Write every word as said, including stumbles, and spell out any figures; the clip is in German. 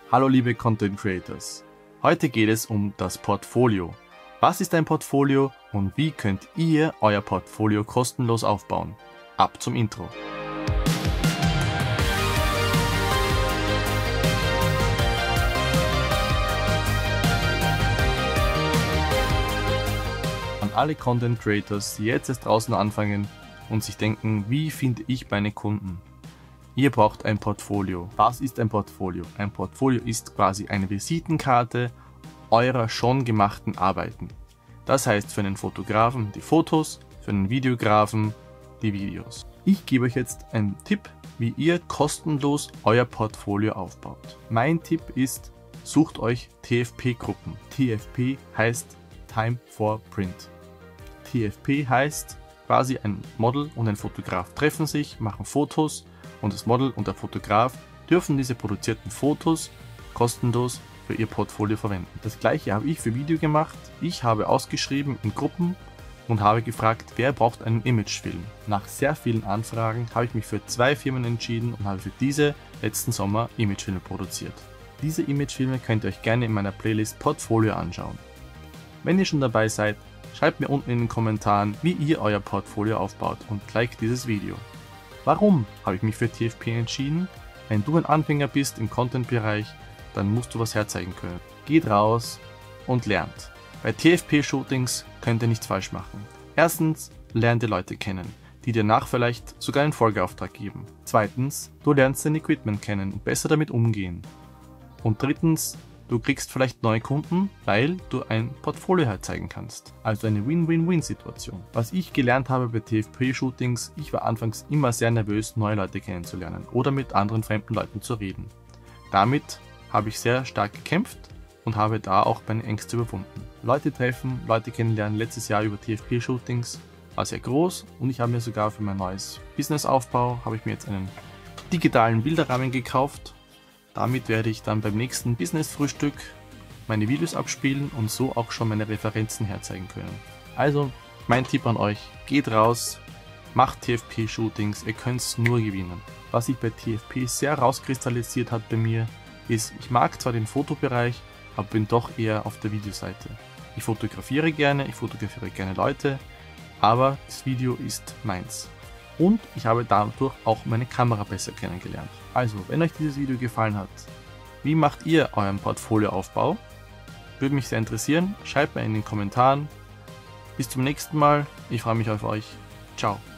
Hallo liebe Content Creators, heute geht es um das Portfolio. Was ist ein Portfolio und wie könnt ihr euer Portfolio kostenlos aufbauen? Ab zum Intro. An alle Content Creators, die jetzt erst draußen anfangen und sich denken, wie finde ich meine Kunden? Ihr braucht ein Portfolio. Was ist ein Portfolio? Ein Portfolio ist quasi eine Visitenkarte eurer schon gemachten Arbeiten. Das heißt für einen Fotografen die Fotos, für einen Videografen die Videos. Ich gebe euch jetzt einen Tipp, wie ihr kostenlos euer Portfolio aufbaut. Mein Tipp ist, sucht euch T F P-Gruppen. T F P heißt Time for Print. T F P heißt quasi ein Model und ein Fotograf treffen sich, machen Fotos und das Model und der Fotograf dürfen diese produzierten Fotos kostenlos für ihr Portfolio verwenden. Das gleiche habe ich für Video gemacht. Ich habe ausgeschrieben in Gruppen und habe gefragt, wer braucht einen Imagefilm. Nach sehr vielen Anfragen habe ich mich für zwei Firmen entschieden und habe für diese letzten Sommer Imagefilme produziert. Diese Imagefilme könnt ihr euch gerne in meiner Playlist Portfolio anschauen. Wenn ihr schon dabei seid, schreibt mir unten in den Kommentaren, wie ihr euer Portfolio aufbaut und liked dieses Video. Warum habe ich mich für T F P entschieden? Wenn du ein Anfänger bist im Content-Bereich, dann musst du was herzeigen können. Geht raus und lernt. Bei T F P-Shootings könnt ihr nichts falsch machen. Erstens, lernt ihr Leute kennen, die dir nach vielleicht sogar einen Folgeauftrag geben. Zweitens, du lernst dein Equipment kennen und besser damit umgehen. Und drittens, du kriegst vielleicht neue Kunden, weil du ein Portfolio herzeigen kannst. Also eine Win-Win-Win-Situation. Was ich gelernt habe bei T F P-Shootings, ich war anfangs immer sehr nervös, neue Leute kennenzulernen oder mit anderen fremden Leuten zu reden. Damit habe ich sehr stark gekämpft und habe da auch meine Ängste überwunden. Leute treffen, Leute kennenlernen, letztes Jahr über T F P-Shootings war sehr groß und ich habe mir sogar für mein neues Businessaufbau, habe ich mir jetzt einen digitalen Bilderrahmen gekauft. Damit werde ich dann beim nächsten Business-Frühstück meine Videos abspielen und so auch schon meine Referenzen herzeigen können. Also mein Tipp an euch, geht raus, macht T F P-Shootings, ihr könnt es nur gewinnen. Was sich bei T F P sehr rauskristallisiert hat bei mir, ist, ich mag zwar den Fotobereich, aber bin doch eher auf der Videoseite. Ich fotografiere gerne, ich fotografiere gerne Leute, aber das Video ist meins. Und ich habe dadurch auch meine Kamera besser kennengelernt. Also, wenn euch dieses Video gefallen hat, wie macht ihr euren Portfolioaufbau? Würde mich sehr interessieren. Schreibt mir in den Kommentaren. Bis zum nächsten Mal. Ich freue mich auf euch. Ciao.